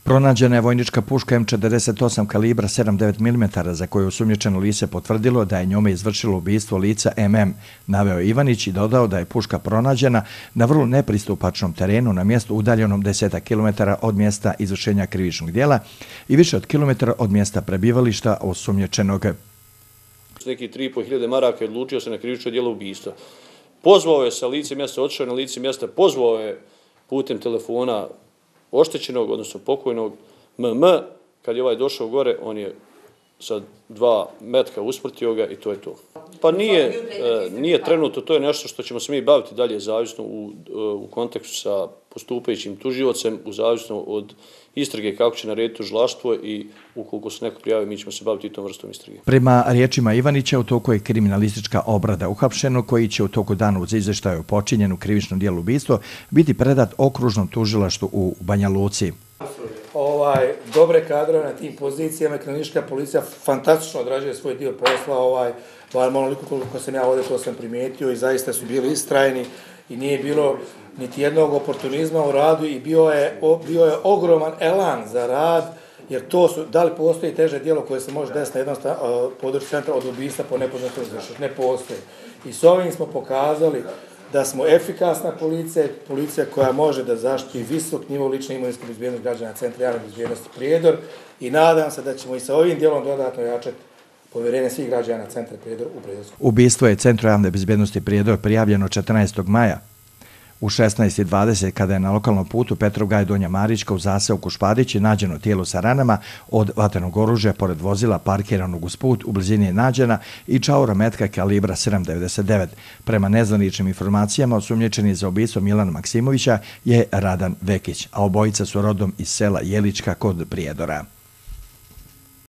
Pronađena je vojnička puška M48 kalibra 7,9 mm za koju osumnjičeno lice potvrdilo da je njome izvršilo ubistvo lica MM, naveo Ivanić i dodao da je puška pronađena na vrlo nepristupačnom terenu na mjestu udaljenom 10 km od mjesta izvršenja krivičnog djela i više od kilometara od mjesta prebivališta osumnjičenog. Neki 3.500 maraka je odlučio se na krivično djelo ubistva. Pozvao je sa lice mjesta, otišao na lice mjesta, pozvao je putem telefona oštećenog, odnosno pokojnog MM. Kad je ovaj došao gore, on je sa 2 metka usmrtio ga i to je to. Pa nije trenutno, to je nešto što ćemo se mi baviti dalje, zavisno u kontekstu sa postupajućim tužiocem, u zavisno od istrage kako će narediti tužilaštvo i ukoliko se neko prijavi, mi ćemo se baviti i tom vrstom istrage. Prema riječima Ivanića, u toku je kriminalistička obrada uhapšenog koji će u toku dana uz izvještaj o počinjenu krivičnom djelu ubistva biti predat okružnom tužilaštvu u Banja Luci. Dobre kadrove na tim pozicijama, kriminalistička policija fantastično odrađuje svoj dio posla, bar onoliko koliko sam ja ovdje to sam primijetio i zaista su bili istrajni i nije bilo niti jednog oportunizma u radu i bio je ogroman elan za rad, jer to su, da li postoji teže djelo koje se može desiti na jednom području centra od ubistva po nepoznatom izvršenju? Ne postoji. I s ovim smo pokazali da smo efikasna policija koja može da zaštiti visok nivo lične imovinske bezbjednosti građana Centra javne bezbjednosti Prijedor i nadam se da ćemo i sa ovim djelom dodatno jačati povjerenje svih građana Centra Prijedor u Prijedorsku. Ubistvo je Centru javne bezbjednosti Prijedor prijavljeno 14. maja. U 16:20 kada je na lokalnom putu Petrovgaj Donja Marička u zaseoku Špadići nađeno tijelo sa ranama od vatrenog oružja pored vozila parkiranog uz put, u blizini je nađena i čaura metka kalibra 7,99. Prema nezvaničnim informacijama, osumnjičeni za ubistvo Milana Maksimovića je Radan Vekić, a obojica su rodom iz sela Jelička kod Prijedora.